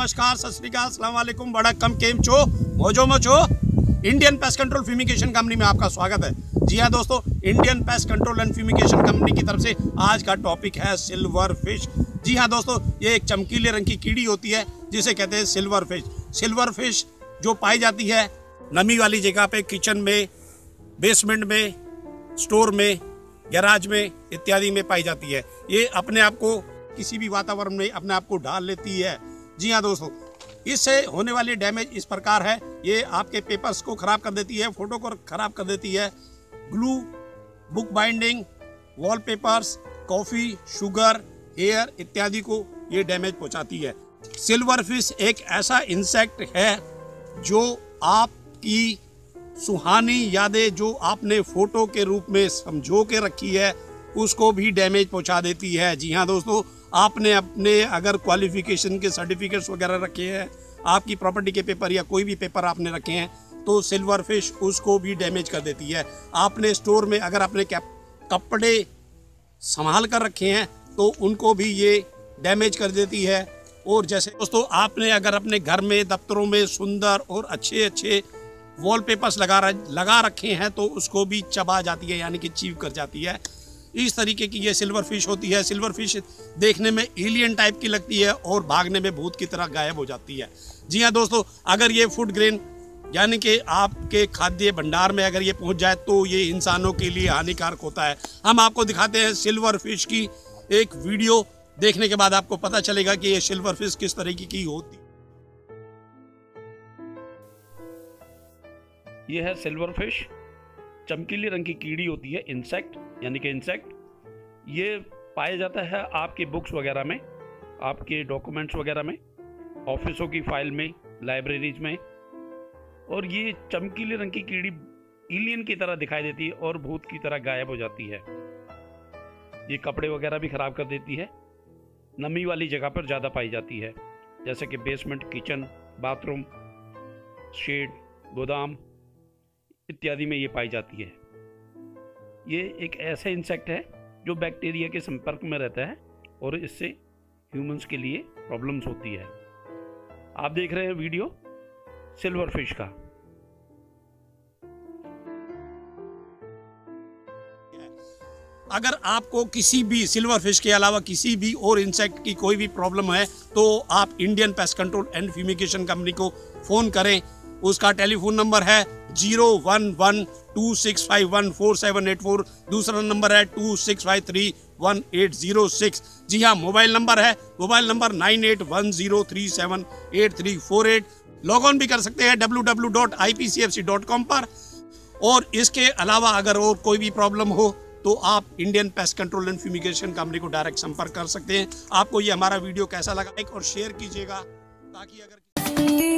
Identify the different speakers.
Speaker 1: नमस्कार, सत श्री अकाल, अस्सलाम वालेकुम, बड़ा कम केम चो मोजो मोचो। Indian pest control fumigation company में आपका स्वागत है। जी हाँ दोस्तों, Indian pest control and fumigation company की तरफ से आज का टॉपिक है सिल्वर फिश। जी हाँ दोस्तों, ये एक चमकीले रंग की कीड़ी होती है जिसे कहते हैं सिल्वर फिश। सिल्वर फिश जो पाई जाती है नमी वाली जगह पे, किचन में, बेसमेंट में, स्टोर में, गैराज में इत्यादि में पाई जाती है। ये अपने आप को किसी भी वातावरण में अपने आप को ढाल लेती है। जी हाँ दोस्तों, इससे होने वाली डैमेज इस प्रकार है, ये आपके पेपर्स को खराब कर देती है, फोटो को खराब कर देती है, glue, book binding, wallpapers, coffee, sugar, hair इत्यादि को ये डैमेज पहुंचाती है। सिल्वर फिश एक ऐसा इंसेक्ट है जो आपकी सुहानी यादें जो आपने फोटो के रूप में समझो के रखी है उसको भी डैमेज पहुंचा देती है। जी हाँ दोस्तों, आपने अपने अगर क्वालिफिकेशन के सर्टिफिकेट्स वगैरह रखे हैं, आपकी प्रॉपर्टी के पेपर या कोई भी पेपर आपने रखे हैं, तो सिल्वर फिश उसको भी डैमेज कर देती है। आपने स्टोर में अगर अपने कपड़े संभाल कर रखे हैं तो उनको भी ये डैमेज कर देती है। और जैसे दोस्तों, आपने अगर अपने घर में, दफ्तरों में सुंदर और अच्छे अच्छे वॉलपेपर्स लगा रखे हैं तो उसको भी चबा जाती है, यानी कि चीव कर जाती है। इस तरीके की ये सिल्वर फिश होती है। सिल्वर फिश देखने में एलियन टाइप की लगती है और भागने में भूत की तरह गायब हो जाती है। जी हाँ दोस्तों, अगर ये फूड ग्रेन यानी कि आपके खाद्य भंडार में अगर ये पहुंच जाए तो ये इंसानों के लिए हानिकारक होता है। हम आपको दिखाते हैं सिल्वर फिश की एक वीडियो, देखने के बाद आपको पता चलेगा कि ये सिल्वर फिश किस तरीके की होती है।
Speaker 2: ये है सिल्वर फिश, चमकीले रंग की कीड़ी होती है, इंसेक्ट यानी कि इंसेक्ट। ये पाया जाता है आपके बुक्स वगैरह में, आपके डॉक्यूमेंट्स वगैरह में, ऑफिसों की फाइल में, लाइब्रेरीज में। और ये चमकीले रंग की कीड़ी एलियन की तरह दिखाई देती है और भूत की तरह गायब हो जाती है। ये कपड़े वगैरह भी खराब कर देती है। नमी वाली जगह पर ज़्यादा पाई जाती है, जैसे कि बेसमेंट, किचन, बाथरूम, शेड, गोदाम इत्यादि में ये पाई जाती है। ये एक ऐसा इंसेक्ट है जो बैक्टीरिया के संपर्क में रहता है और इससे ह्यूमंस के लिए प्रॉब्लम्स होती है। आप देख रहे हैं वीडियो सिल्वर फिश का।
Speaker 1: अगर आपको किसी भी सिल्वर फिश के अलावा किसी भी और इंसेक्ट की कोई भी प्रॉब्लम है तो आप Indian pest control and fumigation company को फ़ोन करें। उसका टेलीफोन नंबर है 011265144784। दूसरा नंबर है 26531806। जी हाँ, मोबाइल नंबर है 9810378348। लॉग ऑन भी कर सकते हैं www.ipcfc.com पर। और इसके अलावा अगर और कोई भी प्रॉब्लम हो तो आप Indian pest control and fumigation company को डायरेक्ट संपर्क कर सकते हैं। आपको ये हमारा वीडियो कैसा लगा, लाइक और शेयर कीजिएगा ताकि अगर